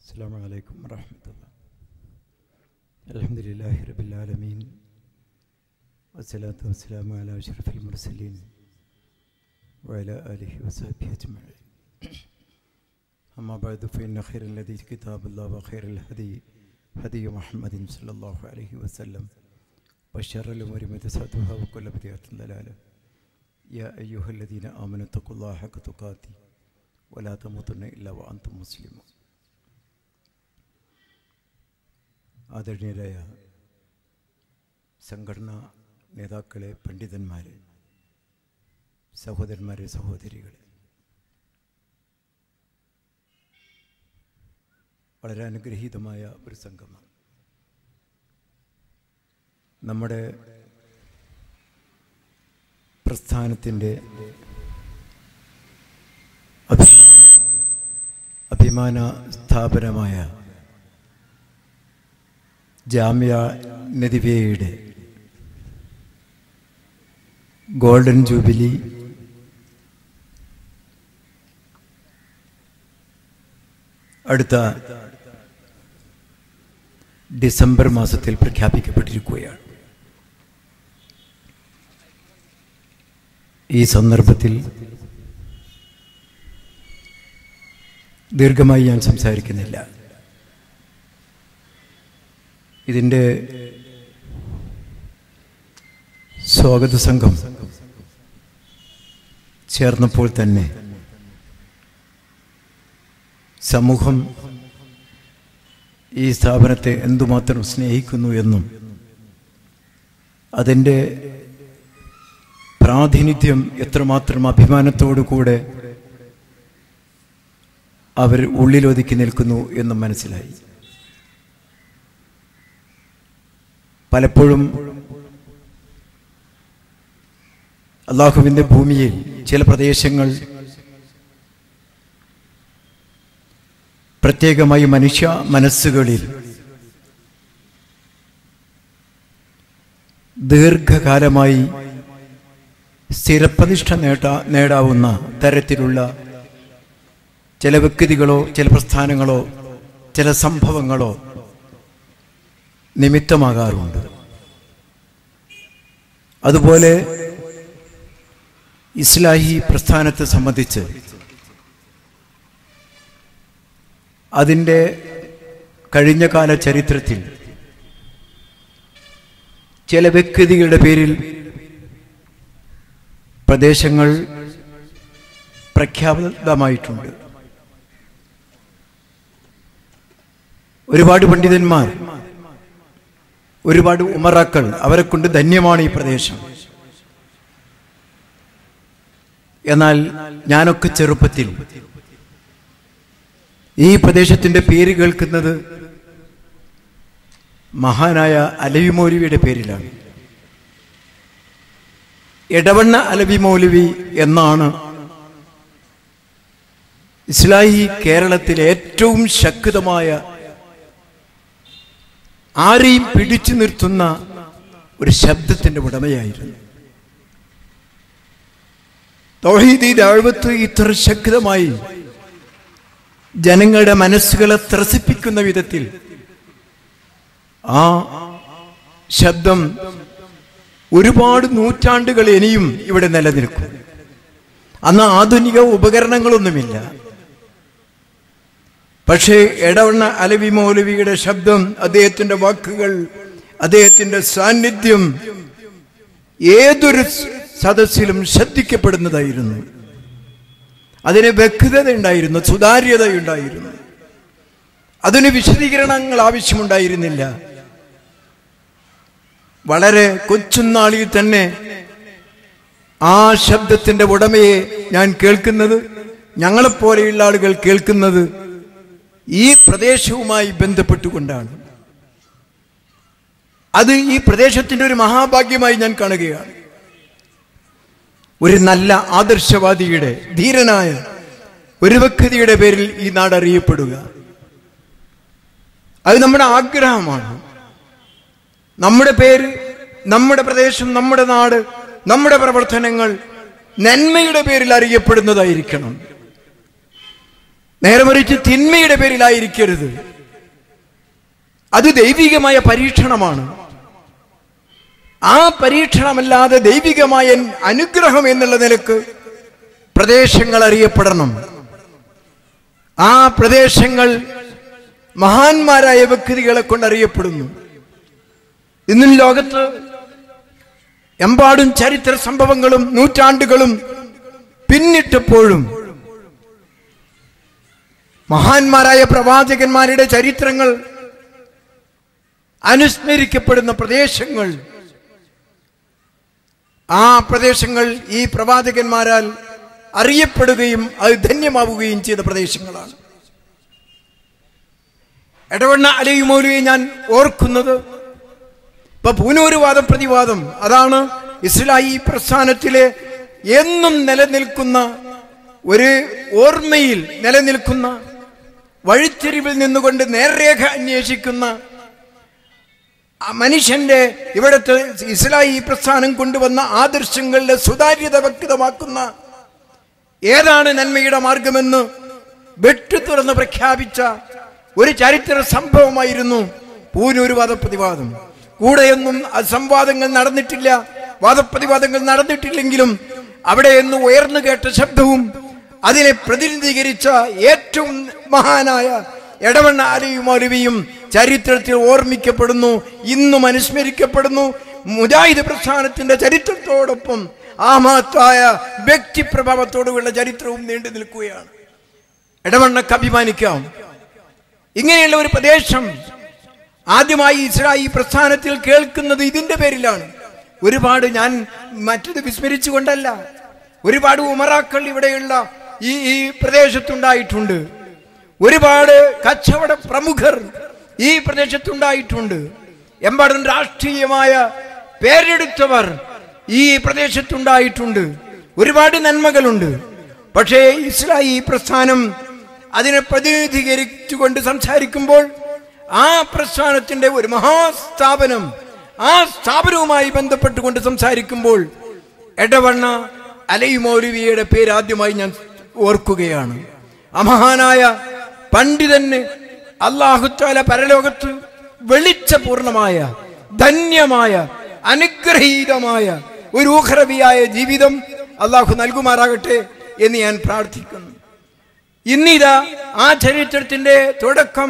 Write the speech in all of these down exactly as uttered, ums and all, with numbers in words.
Assalamu alaikum wa rahmatullah. Alhamdulillahi rabbil alamin. Wassalatu wassalamu ala ashrafil mursalin wa ala alihi wa sahbihi ajma'in. Amma ba'du fa inna khayral hadi kitabullah wa khayral hadi hadi Muhammadin sallallahu alayhi wa sallam wa sharral umuri muhdathatuha wa kullu bid'atin dalalah. Ya ayyuhalladhina amanu taqullaha haqqa tuqatih wa la tamutunna illa wa antum muslimun. ആദരണീയരായ സംഘടനാ നേതാക്കളെ, പണ്ഡിതന്മാരെ, സഹോദരന്മാരെ, സഹോദരികളെ, വളരെ അനുഗ്രഹീതമായ ഒരു സംഘമാണ്. നമ്മുടെ പ്രസ്ഥാനത്തിൻ്റെ അഭിമാന അഭിമാന സ്ഥാപനമായ ജാമിയ നദ്വിയ്യയുടെ ഗോൾഡൻ ജൂബിലി അടുത്ത ഡിസംബർ മാസത്തിൽ പ്രഖ്യാപിക്കപ്പെട്ടിരിക്കുകയാണ്. ഈ സന്ദർഭത്തിൽ ദീർഘമായി ഞാൻ സംസാരിക്കുന്നില്ല. ഇതിൻ്റെ സ്വാഗത സംഘം ചേർന്നപ്പോൾ തന്നെ സമൂഹം ഈ സ്ഥാപനത്തെ എന്തുമാത്രം സ്നേഹിക്കുന്നു എന്നും അതിൻ്റെ പ്രാതിനിധ്യം എത്രമാത്രം അഭിമാനത്തോടു കൂടെ അവർ ഉള്ളിലൊതുക്കി നിൽക്കുന്നു എന്നും മനസ്സിലായി. പലപ്പോഴും അള്ളാഹുവിൻ്റെ ഭൂമിയിൽ ചില പ്രദേശങ്ങൾ പ്രത്യേകമായി മനുഷ്യ മനസ്സുകളിൽ ദീർഘകാലമായി സ്ഥിരപ്രതിഷ്ഠ നേടാ നേടാവുന്ന തരത്തിലുള്ള ചില വ്യക്തികളോ ചില പ്രസ്ഥാനങ്ങളോ ചില സംഭവങ്ങളോ നിമിത്തമാകാറുണ്ട്. അതുപോലെ ഇസ്ലാഹി പ്രസ്ഥാനത്തെ സംബന്ധിച്ച് അതിൻ്റെ കഴിഞ്ഞകാല ചരിത്രത്തിൽ ചില വ്യക്തികളുടെ പേരിൽ പ്രദേശങ്ങൾ പ്രഖ്യാപിതമായിട്ടുണ്ട്. ഒരുപാട് പണ്ഡിതന്മാർ, ഒരുപാട് ഉമറാക്കൾ, അവരെ കൊണ്ട് ധന്യമാണ് ഈ പ്രദേശം. എന്നാൽ ഞാനൊക്കെ ചെറുപ്പത്തിൽ ഈ പ്രദേശത്തിൻ്റെ പേര് കേൾക്കുന്നത് മഹാനായ അലവി മൗലവിയുടെ പേരിലാണ്. എടവണ്ണ അലവി മൗലവി എന്നാണ് ഇസ്ലാഹി കേരളത്തിലെ ഏറ്റവും ശക്തമായ, ആരെയും പിടിച്ചു നിർത്തുന്ന ഒരു ശബ്ദത്തിൻ്റെ ഉടമയായിരുന്നു. തൗഹീദി ദഅവത്ത് ഇത്ര ശക്തമായി ജനങ്ങളുടെ മനസ്സുകളെ ത്രസിപ്പിക്കുന്ന വിധത്തിൽ ആ ശബ്ദം ഒരുപാട് നൂറ്റാണ്ടുകൾ ഇനിയും ഇവിടെ നിലനിൽക്കും. അന്ന് ആധുനിക ഉപകരണങ്ങളൊന്നുമില്ല. പക്ഷേ എടവണ്ണ അലവി മൗലവിയുടെ ശബ്ദം, അദ്ദേഹത്തിൻ്റെ വാക്കുകൾ, അദ്ദേഹത്തിൻ്റെ സാന്നിധ്യം ഏതൊരു സദസ്സിലും ശ്രദ്ധിക്കപ്പെടുന്നതായിരുന്നു. അതിന് വ്യക്തത ഉണ്ടായിരുന്നു, സുതാര്യതയുണ്ടായിരുന്നു. അതിന് വിശദീകരണങ്ങൾ ആവശ്യമുണ്ടായിരുന്നില്ല. വളരെ കൊച്ചുനാളിൽ തന്നെ ആ ശബ്ദത്തിൻ്റെ ഉടമയെ ഞാൻ കേൾക്കുന്നത്, ഞങ്ങളെപ്പോലെയുള്ള ആളുകൾ കേൾക്കുന്നത് ഈ പ്രദേശവുമായി ബന്ധപ്പെട്ടുകൊണ്ടാണ്. അത് ഈ പ്രദേശത്തിൻ്റെ ഒരു മഹാഭാഗ്യമായി ഞാൻ കാണുകയാണ്. ഒരു നല്ല ആദർശവാദിയുടെ, ധീരനായ ഒരു വ്യക്തിയുടെ പേരിൽ ഈ നാട് അറിയപ്പെടുക, അത് നമ്മുടെ ആഗ്രഹമാണ്. നമ്മുടെ പേര്, നമ്മുടെ പ്രദേശം, നമ്മുടെ നാട്, നമ്മുടെ പ്രവർത്തനങ്ങൾ നന്മയുടെ പേരിൽ അറിയപ്പെടുന്നതായിരിക്കണം. നേരെ മറിച്ച് തിന്മയുടെ പേരിലായിരിക്കരുത്. അത് ദൈവികമായ പരീക്ഷണമാണ്. ആ പരീക്ഷണമല്ലാതെ ദൈവികമായ അനുഗ്രഹം എന്നുള്ള നിലക്ക് പ്രദേശങ്ങൾ അറിയപ്പെടണം. ആ പ്രദേശങ്ങൾ മഹാന്മാരായ വ്യക്തികളെ കൊണ്ടറിയപ്പെടുന്നു. ഇന്നും ലോകത്ത് എമ്പാടും ചരിത്ര സംഭവങ്ങളും നൂറ്റാണ്ടുകളും പിന്നിട്ടപ്പോഴും മഹാന്മാരായ പ്രവാചകന്മാരുടെ ചരിത്രങ്ങൾ അനുസ്മരിക്കപ്പെടുന്ന പ്രദേശങ്ങൾ, ആ പ്രദേശങ്ങൾ ഈ പ്രവാചകന്മാരാൽ അറിയപ്പെടുകയും അത് ധന്യമാവുകയും ചെയ്ത പ്രദേശങ്ങളാണ്. എടവണ്ണ അലി മൗലവിയെ ഞാൻ ഓർക്കുന്നത് ഇപ്പൊ പൂനൂര് വാദപ്രതിവാദം, അതാണ് ഇസ്ലാഹി പ്രസ്ഥാനത്തിലെ എന്നും നിലനിൽക്കുന്ന ഒരു ഓർമ്മയിൽ നിലനിൽക്കുന്ന, വഴിത്തിരിവിൽ നിന്നുകൊണ്ട് നേർരേഖ അന്വേഷിക്കുന്ന മനുഷ്യന്റെ ഇവിടുത്തെ ഇസ്ലാഹി പ്രസ്ഥാനം കൊണ്ടുവന്ന ആദർശങ്ങളുടെ സുതാര്യത വ്യക്തമാക്കുന്ന ഏതാണ് നന്മയുടെ മാർഗമെന്ന് വെട്ടു തുറന്ന് പ്രഖ്യാപിച്ച ഒരു ചരിത്ര സംഭവമായിരുന്നു പൂനൂര് വാദപ്രതിവാദം. കൂടെയൊന്നും സംവാദങ്ങൾ നടന്നിട്ടില്ല, വാദപ്രതിവാദങ്ങൾ നടന്നിട്ടില്ലെങ്കിലും അവിടെ നിന്ന് ഉയർന്നു കേട്ട ശബ്ദവും അതിനെ പ്രതിനിധീകരിച്ച ഏറ്റവും മഹാനായ എടവണ്ണ അലി മൗലവിയും ചരിത്രത്തിൽ ഓർമ്മിക്കപ്പെടുന്നു, ഇന്നും അനുസ്മരിക്കപ്പെടുന്നു. മുജാഹിദ് പ്രസ്ഥാനത്തിന്റെ ചരിത്രത്തോടൊപ്പം ആ മഹത്തായ വ്യക്തിപ്രഭാവത്തോടുള്ള ചരിത്രവും നീണ്ടു നിൽക്കുകയാണ്. എടവണ്ണക്ക് അഭിമാനിക്കാം. ഇങ്ങനെയുള്ള ഒരു പ്രദേശം ആദ്യമായി ഇസ്ലാഹി പ്രസ്ഥാനത്തിൽ കേൾക്കുന്നത് ഇതിന്റെ പേരിലാണ്. ഒരുപാട്, ഞാൻ മറ്റത് വിസ്മരിച്ചുകൊണ്ടല്ല, ഒരുപാട് ഉമറാക്കൾ ഇവിടെയുള്ള ഈ ഈ പ്രദേശത്തുണ്ടായിട്ടുണ്ട്. ഒരുപാട് കച്ചവട പ്രമുഖർ ഈ പ്രദേശത്തുണ്ടായിട്ടുണ്ട്. എമ്പാടും രാഷ്ട്രീയമായ പേരെടുത്തവർ ഈ പ്രദേശത്തുണ്ടായിട്ടുണ്ട്. ഒരുപാട് നന്മകളുണ്ട്. പക്ഷേ ഇസ്ലാഹി പ്രസ്ഥാനം അതിനെ പ്രതിനിധീകരിച്ചുകൊണ്ട് സംസാരിക്കുമ്പോൾ ആ പ്രസ്ഥാനത്തിന്റെ ഒരു മഹാസ്ഥാപനം, ആ സ്ഥാപനവുമായി ബന്ധപ്പെട്ടുകൊണ്ട് സംസാരിക്കുമ്പോൾ എടവണ്ണ അലി മൗലവിയുടെ പേര് ആദ്യമായി ഞാൻ ഓർക്കുകയാണ്. അമഹാനായ പണ്ഡിതന് അല്ലാഹു തആല പരലോകത്ത് വെളിച്ചപൂർണമായ, ധന്യമായ, അനുഗ്രഹീതമായ ഒരു ഉഖ്റവിയായ ജീവിതം അല്ലാഹു നൽകുമാറാകട്ടെ എന്ന് ഞാൻ പ്രാർത്ഥിക്കുന്നു. ഇന്നിതാ ആ ചരിത്രത്തിന്റെ തുടക്കം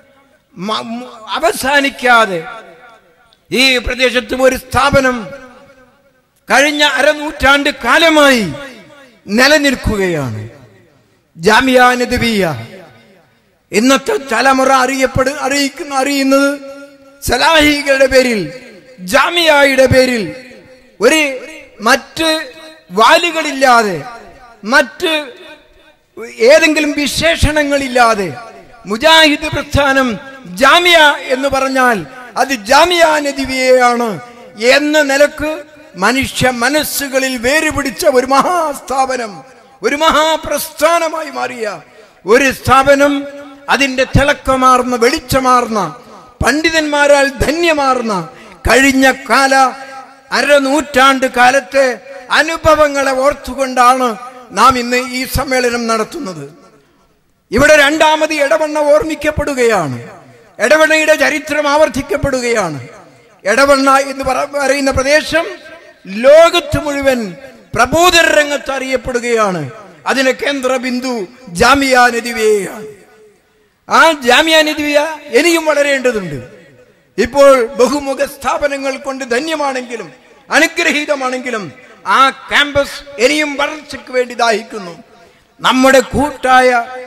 അവസാനിക്കാതെ ഈ പ്രദേശത്തും ഒരു സ്ഥാപനം കഴിഞ്ഞ അരനൂറ്റാണ്ട് കാലമായി നിലനിൽക്കുകയാണ്. ജാമിയ നദ്വിയ്യ. ഇന്നത്തെ തലമുറ അറിയപ്പെടു അറിയിക്കുന്ന അറിയുന്നത് സലാഹികളുടെ പേരിൽ, ജാമിയയുടെ പേരിൽ ഒരു മറ്റ് വാലുകളില്ലാതെ, മറ്റ് ഏതെങ്കിലും വിശേഷണങ്ങളില്ലാതെ മുജാഹിദ് പ്രസ്ഥാനം ജാമിയ എന്ന് പറഞ്ഞാൽ അത് ജാമിയ നദ്വിയ്യയാണ് എന്ന നിലക്ക് മനുഷ്യ മനസ്സുകളിൽ വേരുപിടിച്ച ഒരു മഹാസ്ഥാപനം, ഒരു മഹാപ്രസ്ഥാനമായി മാറിയ ഒരു സ്ഥാപനം, അതിന്റെ തിളക്കമാർന്ന, വെളിച്ചമാർന്ന, പണ്ഡിതന്മാരാൽ ധന്യമാർന്ന കഴിഞ്ഞ കാല അരനൂറ്റാണ്ട് കാലത്തെ അനുഭവങ്ങളെ ഓർത്തുകൊണ്ടാണ് നാം ഇന്ന് ഈ സമ്മേളനം നടത്തുന്നത്. ഇവിടെ രണ്ടാമത് എടവണ്ണ ഓർമ്മിക്കപ്പെടുകയാണ്. എടവണ്ണയുടെ ചരിത്രം ആവർത്തിക്കപ്പെടുകയാണ്. എടവണ്ണ എന്ന് പറയുന്ന പ്രദേശം ലോകത്ത് മുഴുവൻ പ്രബോധന രംഗത്ത് അറിയപ്പെടുകയാണ്. അതിന് കേന്ദ്ര ബിന്ദു ജാമിയ നദ്വിയ്യയാണ്. ആ ജാമിയ നദ്വിയ്യ ഇനിയും വളരേണ്ടതുണ്ട്. ഇപ്പോൾ ബഹുമുഖ സ്ഥാപനങ്ങൾ കൊണ്ട് ധന്യമാണെങ്കിലും അനുഗ്രഹീതമാണെങ്കിലും ആ ക്യാമ്പസ് ഇനിയും വളർച്ചയ്ക്ക് വേണ്ടി ദാഹിക്കുന്നു. നമ്മുടെ കൂട്ടായ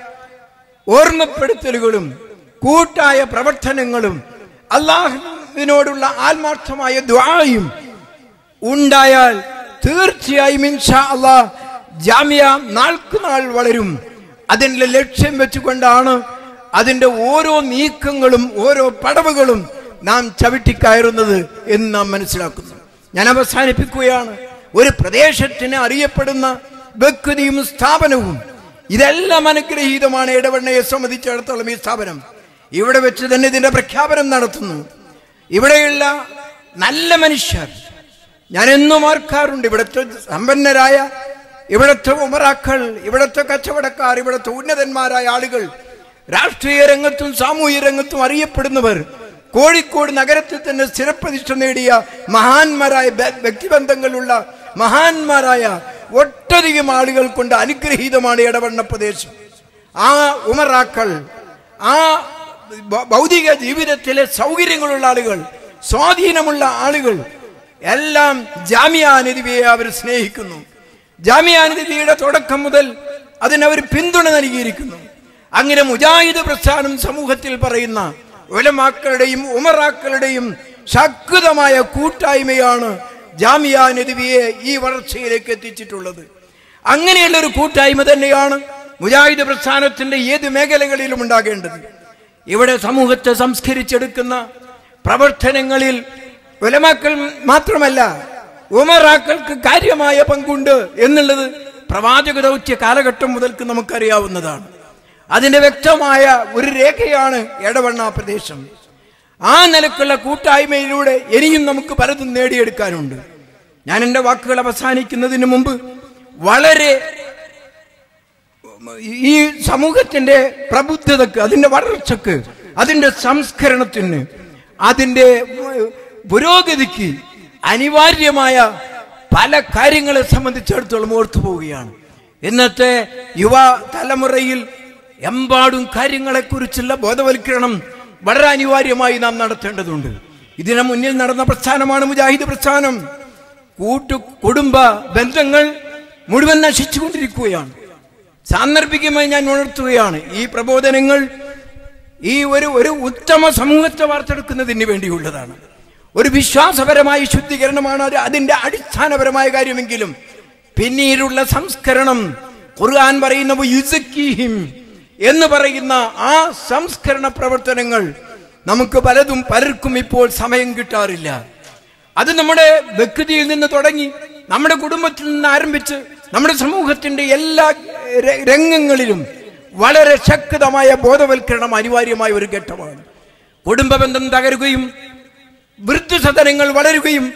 ഓർമ്മപ്പെടുത്തലുകളും കൂട്ടായ പ്രവർത്തനങ്ങളും അല്ലാഹുവിനോടുള്ള ആത്മാർത്ഥമായ ദുആയും ഉണ്ടായാൽ തീർച്ചയായും ഇൻഷാ അല്ലാഹ് ജാമിയ നാൾക്കുനാൾ വളരും. അതിൻ്റെ ലക്ഷ്യം വെച്ചുകൊണ്ടാണ് അതിൻ്റെ ഓരോ നീക്കങ്ങളും ഓരോ പടവുകളും നാം ചവിട്ടിക്കയറുന്നത് എന്ന് നാം മനസ്സിലാക്കുന്നു. ഞാൻ അവസാനിപ്പിക്കുകയാണ്. ഒരു പ്രദേശത്തിന് അറിയപ്പെടുന്ന വ്യക്തിയും സ്ഥാപനവും ഇതെല്ലാം അനുഗ്രഹീതമാണ്. എടവണ്ണയെ സംബന്ധിച്ചിടത്തോളം ഈ സ്ഥാപനം ഇവിടെ വെച്ച് തന്നെ ഇതിന്റെ പ്രഖ്യാപനം നടത്തുന്നു. ഇവിടെയുള്ള നല്ല മനുഷ്യർ, ഞാൻ എന്നും ഓർക്കാറുണ്ട്, ഇവിടുത്തെ സമ്പന്നരായ ഇവിടുത്തെ ഉമറാക്കൾ, ഇവിടുത്തെ കച്ചവടക്കാർ, ഇവിടുത്തെ ഉന്നതന്മാരായ ആളുകൾ, രാഷ്ട്രീയ രംഗത്തും സാമൂഹ്യ രംഗത്തും അറിയപ്പെടുന്നവർ, കോഴിക്കോട് നഗരത്തിൽ തന്നെ സ്ഥിരപ്രതിഷ്ഠ നേടിയ മഹാന്മാരായ വ്യക്തിബന്ധങ്ങളുള്ള മഹാന്മാരായ ഒട്ടധികം ആളുകൾ കൊണ്ട് അനുഗ്രഹീതമാണ് എടവണ്ണ പ്രദേശം. ആ ഉമറാക്കൾ, ആ ഭൗതിക ജീവിതത്തിലെ സൗകര്യങ്ങളുള്ള ആളുകൾ, സ്വാധീനമുള്ള ആളുകൾ എല്ലാം ജാമിയ നദ്വിയ്യയെ അവർ സ്നേഹിക്കുന്നു. ജാമിയ നദ്വിയ്യയുടെ തുടക്കം മുതൽ അതിനവർ പിന്തുണ നൽകിയിരിക്കുന്നു. അങ്ങനെ മുജാഹിദ് പ്രസ്ഥാനം സമൂഹത്തിൽ പറയുന്ന ഉലമാക്കളുടെയും ഉമറാക്കളുടെയും ശക്തമായ കൂട്ടായ്മയാണ് ജാമിയ നദ്വിയ്യയെ ഈ വളർച്ചയിലേക്ക് എത്തിച്ചിട്ടുള്ളത്. അങ്ങനെയുള്ള ഒരു കൂട്ടായ്മ തന്നെയാണ് മുജാഹിദ് പ്രസ്ഥാനത്തിന്റെ ഏത് മേഖലകളിലും ഉണ്ടാകേണ്ടത്. ഇവിടെ സമൂഹത്തെ സംസ്കരിച്ചെടുക്കുന്ന പ്രവർത്തനങ്ങളിൽ ഉലമാക്കൾ മാത്രമല്ല, ഉമറാക്കൾക്ക് കാര്യമായ പങ്കുണ്ട് എന്നുള്ളത് പ്രവാചക ദൗത്യ കാലഘട്ടം മുതൽക്ക് നമുക്കറിയാവുന്നതാണ്. അതിന്റെ വ്യക്തമായ ഒരു രേഖയാണ് എടവണ്ണ പ്രദേശം. ആ നിലക്കുള്ള കൂട്ടായ്മയിലൂടെ ഇനിയും നമുക്ക് പലതും നേടിയെടുക്കാനുണ്ട്. ഞാൻ എൻ്റെ വാക്കുകൾ അവസാനിക്കുന്നതിന് മുമ്പ് വളരെ ഈ സമൂഹത്തിന്റെ പ്രബുദ്ധതക്ക്, അതിന്റെ വളർച്ചക്ക്, അതിന്റെ സംസ്കരണത്തിന്, അതിന്റെ പുരോഗതിക്ക് അനിവാര്യമായ പല കാര്യങ്ങളെ സംബന്ധിച്ചിടത്തോളം ഓർത്തു പോവുകയാണ്. ഇന്നത്തെ യുവ തലമുറയിൽ എമ്പാടും കാര്യങ്ങളെക്കുറിച്ചുള്ള ബോധവൽക്കരണം വളരെ അനിവാര്യമായി നാം നടത്തേണ്ടതുണ്ട്. ഇതിനു മുന്നിൽ നടന്ന പ്രസ്ഥാനമാണ് മുജാഹിദ് പ്രസ്ഥാനം. കൂട്ടു കുടുംബ ബന്ധങ്ങൾ മുഴുവൻ നശിച്ചുകൊണ്ടിരിക്കുകയാണ്. സാന്ദർഭികമായി ഞാൻ ഉണർത്തുകയാണ്, ഈ പ്രബോധനങ്ങൾ ഈ ഒരു ഒരു ഉത്തമ സമൂഹത്തെ വാർത്തെടുക്കുന്നതിന് വേണ്ടിയുള്ളതാണ്. ഒരു വിശ്വാസപരമായ ശുദ്ധീകരണമാണ് അത് അതിൻ്റെ അടിസ്ഥാനപരമായ കാര്യമെങ്കിലും പിന്നീടുള്ള സംസ്കരണം, ഖുർആൻ പറയുന്ന യുസക്കീഹിം എന്ന് പറയുന്ന ആ സംസ്കരണ പ്രവർത്തനങ്ങൾ നമുക്ക് പലതും പലർക്കും ഇപ്പോൾ സമയം കിട്ടാറില്ല. അത് നമ്മുടെ വ്യക്തിയിൽ നിന്ന് തുടങ്ങി നമ്മുടെ കുടുംബത്തിൽ നിന്ന് ആരംഭിച്ച് നമ്മുടെ സമൂഹത്തിന്റെ എല്ലാ രംഗങ്ങളിലും വളരെ ശക്തമായ ബോധവൽക്കരണം അനിവാര്യമായ ഒരു ഘട്ടമാണ്. കുടുംബ ബന്ധം തകരുകയും വൃദ്ധസദനങ്ങൾ വളരുകയും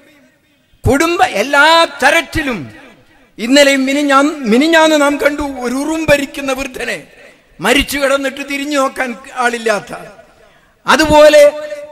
കുടുംബ എല്ലാ തരത്തിലും, ഇന്നലെയും മിനിഞ്ഞാ മിനിഞ്ഞാന്ന് നാം കണ്ടു ഒരു ഉറുമ്പരിക്കുന്ന വൃദ്ധനെ, മരിച്ചു കിടന്നിട്ട് തിരിഞ്ഞു നോക്കാൻ ആളില്ലാത്ത, അതുപോലെ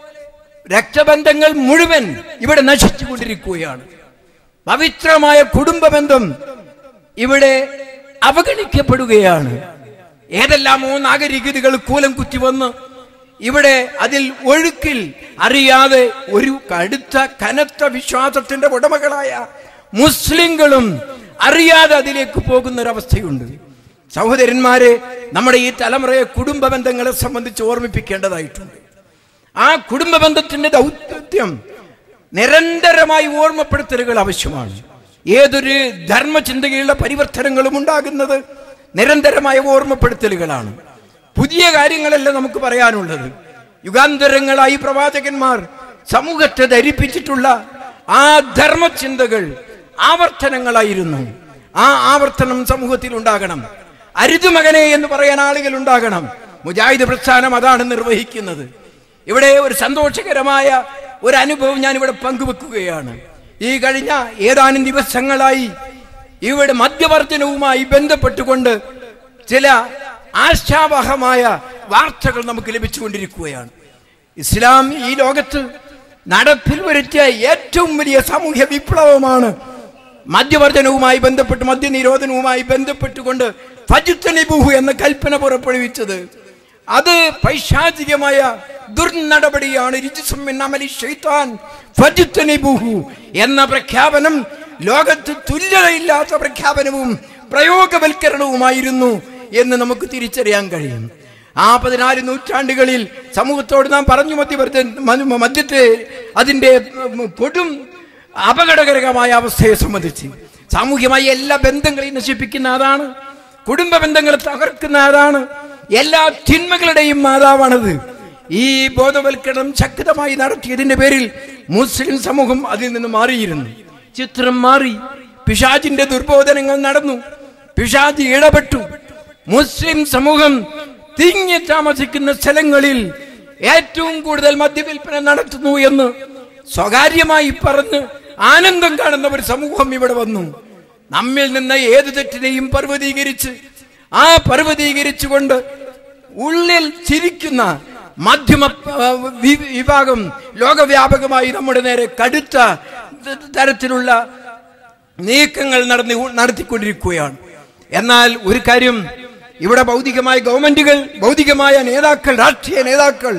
രക്തബന്ധങ്ങൾ മുഴുവൻ ഇവിടെ നശിച്ചുകൊണ്ടിരിക്കുകയാണ്. പവിത്രമായ കുടുംബ ബന്ധം ഇവിടെ അവഗണിക്കപ്പെടുകയാണ്. ഏതെല്ലാമോ നാഗരികതകൾ കൂലം കുത്തി വന്ന് ഇവിടെ അതിൽ ഒഴുക്കിൽ അറിയാതെ ഒരു കടുത്ത കനത്ത വിശ്വാസത്തിന്റെ ഉടമകളായ മുസ്ലിങ്ങളും അറിയാതെ അതിലേക്ക് പോകുന്നൊരവസ്ഥയുണ്ട്. സഹോദരന്മാരെ, നമ്മുടെ ഈ തലമുറയെ കുടുംബ ബന്ധങ്ങളെ സംബന്ധിച്ച് ഓർമ്മിപ്പിക്കേണ്ടതായിട്ടുണ്ട്. ആ കുടുംബ ബന്ധത്തിന്റെ ദൗത്യം നിരന്തരമായി ഓർമ്മപ്പെടുത്തലുകൾ ആവശ്യമാണ്. ഏതൊരു ധർമ്മചിന്തയിലുള്ള പരിവർത്തനങ്ങളും ഉണ്ടാകുന്നത് നിരന്തരമായ ഓർമ്മപ്പെടുത്തലുകളാണ്. പുതിയ കാര്യങ്ങളല്ല നമുക്ക് പറയാനുള്ളത്. യുഗാന്തരങ്ങളായി പ്രവാചകന്മാർ സമൂഹത്തെ ധരിപ്പിച്ചിട്ടുള്ള ആ ധർമ്മചിന്തകൾ ആവർത്തനങ്ങളായിരുന്നു. ആ ആവർത്തനം സമൂഹത്തിൽ ഉണ്ടാകണം. അരുതുമകനെ എന്ന് പറയാൻ ആളുകൾ ഉണ്ടാകണം. മുജാഹിദ് പ്രസ്ഥാനം അതാണ് നിർവഹിക്കുന്നത്. ഇവിടെ ഒരു സന്തോഷകരമായ ഒരു അനുഭവം ഞാൻ ഇവിടെ പങ്കുവെക്കുകയാണ്. ഈ കഴിഞ്ഞ ഏതാനും ദിവസങ്ങളായി ഇവിടെ മദ്യവർജനവുമായി ബന്ധപ്പെട്ടുകൊണ്ട് ചില ആശാവഹമായ വാർത്തകൾ നമുക്ക് ലഭിച്ചുകൊണ്ടിരിക്കുകയാണ്. ഇസ്ലാം ഈ ലോകത്ത് നടപ്പിൽ വരുത്തിയ ഏറ്റവും വലിയ സാമൂഹ്യ വിപ്ലവമാണ് മദ്യവർജനവുമായി ബന്ധപ്പെട്ട്, മദ്യനിരോധനവുമായി ബന്ധപ്പെട്ടുകൊണ്ട് ഫജ്തനിബൂഹു എന്ന കൽപ്പന പുറപ്പെടുവിച്ചത്. അത് പൈശാചികമായ ദുർനടപടിയാണ്. രിജ്സും മിൻ അമലി ശൈത്താൻ ഫജ്തനിബൂഹു എന്ന പ്രഖ്യാപനം ലോകത്ത് തുല്യതയില്ലാത്ത പ്രഖ്യാപനവും പ്രയോഗവൽക്കരണവുമായിരുന്നു എന്ന് നമുക്ക് തിരിച്ചറിയാൻ കഴിയും. ആ പതിനാല് നൂറ്റാണ്ടുകളിൽ സമൂഹത്തോട് നാം പറഞ്ഞു മദ്യവർജൻ മദ്യത്തെ അതിൻ്റെ കൊടും അപകടകരമായ അവസ്ഥയെ സംബന്ധിച്ച്. സാമൂഹ്യമായി എല്ലാ ബന്ധങ്ങളെയും നശിപ്പിക്കുന്ന അതാണ്, കുടുംബ ബന്ധങ്ങളെ തകർക്കുന്ന അതാണ്, എല്ലാ തിന്മകളുടെയും മാതാവാണത്. ഈ ബോധവൽക്കരണം ശക്തമായി നടത്തിയതിന്റെ പേരിൽ മുസ്ലിം സമൂഹം അതിൽ നിന്ന് മാറിയിരുന്നു. ചിത്രം മാറി. പിശാചിന്റെ ദുർബോധനങ്ങൾ നടന്നു. പിശാചി ഇടപെട്ടു. മുസ്ലിം സമൂഹം തിങ്ങി താമസിക്കുന്ന സ്ഥലങ്ങളിൽ ഏറ്റവും കൂടുതൽ മദ്യവിൽപ്പന നടത്തുന്നു എന്ന് സ്വകാര്യമായി പറഞ്ഞ് ആനന്ദം കാണുന്ന ഒരു സമൂഹം ഇവിടെ വന്നു. നമ്മിൽ നിന്ന് ഏത് തെറ്റിനെയും പർവ്വതീകരിച്ച് ആ പർവ്വതീകരിച്ചുകൊണ്ട് ഉള്ളിൽ ചിരിക്കുന്ന മാധ്യമ വിഭാഗം ലോകവ്യാപകമായി നമ്മുടെ നേരെ കടുത്ത തരത്തിലുള്ള നീക്കങ്ങൾ നടത്തി നടത്തിക്കൊണ്ടിരിക്കുകയാണ്. എന്നാൽ ഒരു കാര്യം, ഇവിടെ ഭൗതികമായ ഗവൺമെന്റുകൾ, ഭൗതികമായ നേതാക്കൾ, രാഷ്ട്രീയ നേതാക്കൾ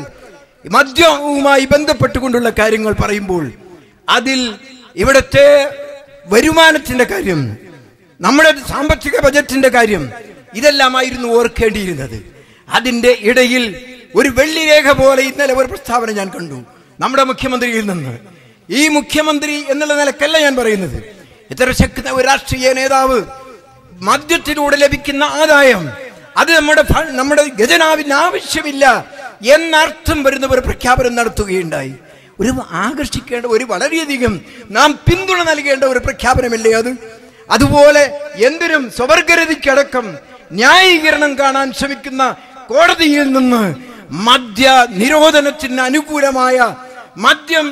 മദ്യവുമായി ബന്ധപ്പെട്ടുകൊണ്ടുള്ള കാര്യങ്ങൾ പറയുമ്പോൾ അതിൽ ഇവിടുത്തെ വരുമാനത്തിന്റെ കാര്യം, നമ്മുടെ സാമ്പത്തിക ബജറ്റിന്റെ കാര്യം, ഇതെല്ലാമായിരുന്നു ഓർക്കേണ്ടിയിരുന്നത്. അതിന്റെ ഇടയിൽ ഒരു വെള്ളിരേഖ പോലെ ഇന്നലെ ഒരു പ്രസ്താവന ഞാൻ കണ്ടു നമ്മുടെ മുഖ്യമന്ത്രിയിൽ നിന്ന്. ഈ മുഖ്യമന്ത്രി എന്നുള്ള നിലക്കല്ല ഞാൻ പറയുന്നത്, ഇത്ര ശക്തി ഒരു രാഷ്ട്രീയ നേതാവ് മദ്യത്തിലൂടെ ലഭിക്കുന്ന ആദായം അത് നമ്മുടെ നമ്മുടെ ഖജനാവിന് ആവശ്യമില്ല എന്നർത്ഥം വരുന്ന ഒരു പ്രഖ്യാപനം നടത്തുകയുണ്ടായി. ഒരു ആകർഷിക്കേണ്ട, ഒരു വളരെയധികം നാം പിന്തുണ നൽകേണ്ട ഒരു പ്രഖ്യാപനമല്ലേ അത്? അതുപോലെ എന്തിനും സ്വവർഗരതിക്കടക്കം ന്യായീകരണം കാണാൻ ശ്രമിക്കുന്ന കോടതിയിൽ നിന്ന് മദ്യ നിരോധനത്തിന് അനുകൂലമായ, മദ്യം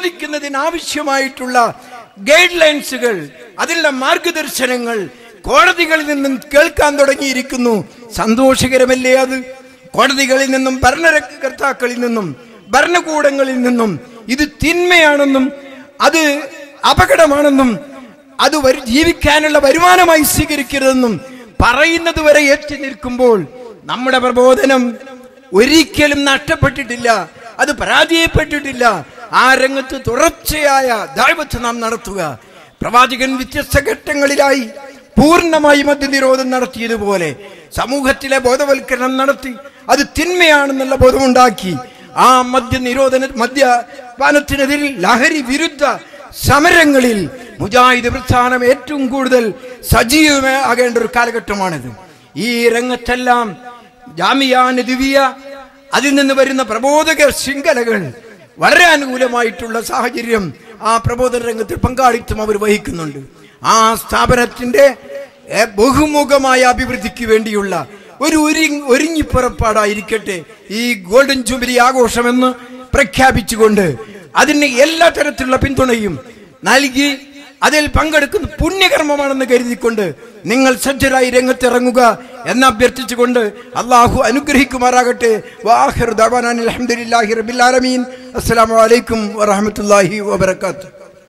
നിരോധിക്കുന്നതിനാവശ്യമായിട്ടുള്ള ഗൈഡ് ലൈൻസുകൾ, അതിലുള്ള മാർഗദർശനങ്ങൾ കോടതികളിൽ നിന്നും കേൾക്കാൻ തുടങ്ങിയിരിക്കുന്നു. സന്തോഷകരമല്ലേ അത്? കോടതികളിൽ നിന്നും, ഭരണകർത്താക്കളിൽ നിന്നും, ഭരണകൂടങ്ങളിൽ നിന്നും ഇത് തിന്മയാണെന്നും അത് അപകടമാണെന്നും അത് ജീവിക്കാനുള്ള വരുമാനമായി സ്വീകരിക്കരുതെന്നും പറയുന്നത് വരെ എത്തി നിൽക്കുമ്പോൾ നമ്മുടെ പ്രബോധനം ഒരിക്കലും നഷ്ടപ്പെട്ടിട്ടില്ല, അത് പരാജയപ്പെട്ടിട്ടില്ല. ആ രംഗത്ത് തുടർച്ചയായ ദഅവത്ത് നാം നടത്തുക. പ്രവാചകൻ വ്യത്യസ്ത ഘട്ടങ്ങളിലായി പൂർണ്ണമായി മദ്യനിരോധം നടത്തിയതുപോലെ സമൂഹത്തിലെ ബോധവൽക്കരണം നടത്തി അത് തിന്മയാണെന്നുള്ള ബോധമുണ്ടാക്കി ആ മദ്യനിരോധന മദ്യപാനത്തിനെതിരെ ലഹരി വിരുദ്ധ സമരങ്ങളിൽ മുജാഹിദ് പ്രസ്ഥാനം ഏറ്റവും കൂടുതൽ സജീവമാകേണ്ട ഒരു കാലഘട്ടമാണിത്. ഈ രംഗത്തെല്ലാം ജാമിയ, നദ്വിയ്യ, അതിൽ നിന്ന് വരുന്ന പ്രബോധക ശൃംഖലകൾ വളരെ അനുകൂലമായിട്ടുള്ള സാഹചര്യം ആ പ്രബോധന രംഗത്തിൽ പങ്കാളിത്തം അവർ വഹിക്കുന്നുണ്ട്. ആ സ്ഥാപനത്തിന്റെ ബഹുമുഖമായ അഭിവൃദ്ധിക്ക് വേണ്ടിയുള്ള ഒരു ഒരുങ്ങിപ്പുറപ്പാടായിരിക്കട്ടെ ഈ ഗോൾഡൻ ജൂബിലി ആഘോഷമെന്ന് പ്രഖ്യാപിച്ചുകൊണ്ട് അതിന് എല്ലാ തരത്തിലുള്ള പിന്തുണയും നൽകി അതിൽ പങ്കെടുക്കുന്ന പുണ്യകർമ്മമാണെന്ന് കരുതിക്കൊണ്ട് നിങ്ങൾ സജ്ജരായി രംഗത്തിറങ്ങുക എന്ന് അഭ്യർത്ഥിച്ചുകൊണ്ട് അള്ളാഹു അനുഗ്രഹിക്കുമാറാകട്ടെ. വാഹിറു ദഅ്വാനാ അൽഹംദുലില്ലാഹി റബ്ബിൽ ആലമീൻ. അസ്സലാമു അലൈക്കും വറഹ്മത്തുള്ളാഹി വബറകാതുഹു.